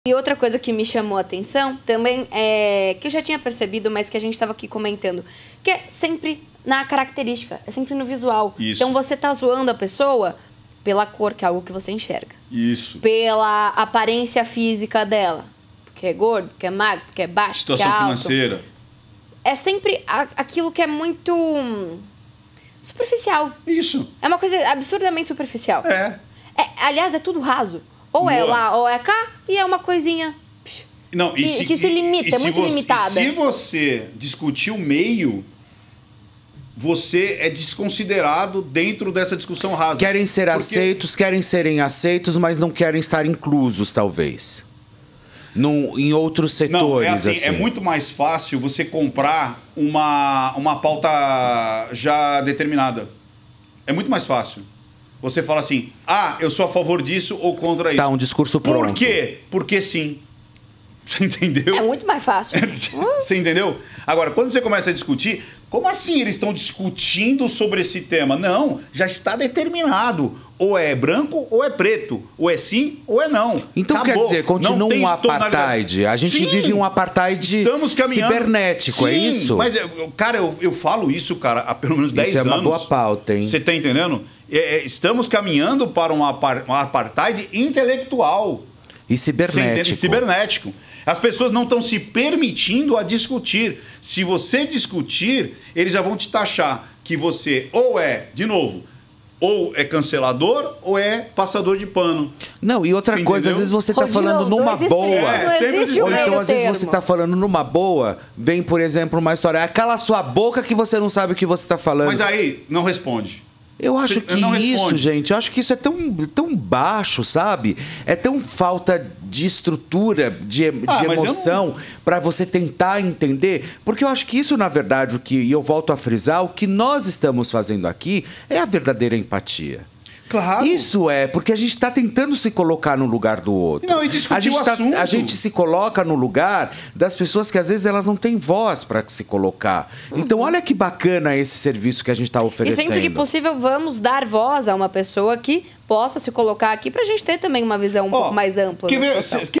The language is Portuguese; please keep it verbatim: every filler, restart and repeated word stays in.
E outra coisa que me chamou a atenção também é que eu já tinha percebido, mas que a gente estava aqui comentando, que é sempre na característica, é sempre no visual. Isso. Então você tá zoando a pessoa pela cor, que é algo que você enxerga. Isso. Pela aparência física dela. Porque é gordo, porque é magro, porque é baixo, Situação porque é alto. financeira. É sempre a, aquilo que é muito hum, superficial. Isso. É uma coisa absurdamente superficial. É. É, aliás, é tudo raso. Ou é Boa. lá, ou é cá, e é uma coisinha Não, e que, se, que se limita, e é se muito você, limitada. Se você discutir o meio, você é desconsiderado dentro dessa discussão rasa. Querem ser Porque... aceitos, querem serem aceitos, mas não querem estar inclusos, talvez. Num, em outros setores. Não, é assim, assim. é muito mais fácil você comprar uma, uma pauta já determinada. É muito mais fácil. Você fala assim, ah, eu sou a favor disso ou contra isso. Tá, um discurso pronto. Por quê? Porque sim. Você entendeu? É muito mais fácil. Você entendeu? Agora, quando você começa a discutir, como assim eles estão discutindo sobre esse tema? Não, já está determinado. Ou é branco ou é preto. Ou é sim ou é não. Então Acabou. quer dizer, continua um apartheid. A gente Sim, vive um apartheid estamos caminhando. cibernético, Sim, é isso? Mas, cara, eu, eu falo isso, cara, há pelo menos dez isso anos. é uma boa pauta, hein? Você tá entendendo? É, é, estamos caminhando para um apar, um apartheid intelectual. E Você cibernético. entende? Cibernético. As pessoas não estão se permitindo a discutir. Se você discutir, eles já vão te taxar que você ou é, de novo, ou é cancelador ou é passador de pano. Não, e outra Você coisa, entendeu? às vezes você tá Rodrigo, falando não numa existe boa. termo, É, não sempre existe existe. o Ou então, meio às vezes, termo. você tá falando numa boa, vem, por exemplo, uma história. Cala sua boca que você não sabe o que você tá falando. Mas aí, não responde. Eu acho Você que não isso, responde. gente, eu acho que isso é tão, tão baixo, sabe? É tão falta de estrutura, de, Ah, de mas eu emoção para você tentar entender. Porque eu acho que isso, na verdade, o que, e eu volto a frisar, o que nós estamos fazendo aqui é a verdadeira empatia. Claro. Isso é, porque a gente está tentando se colocar no lugar do outro. Não, e discutir a gente o tá- assunto. A gente se coloca no lugar das pessoas que às vezes elas não têm voz para se colocar. Então, olha que bacana esse serviço que a gente está E oferecendo. sempre que possível, vamos dar voz a uma pessoa que possa se colocar aqui pra gente ter também uma visão um Ó, pouco mais ampla quer da ver- situação.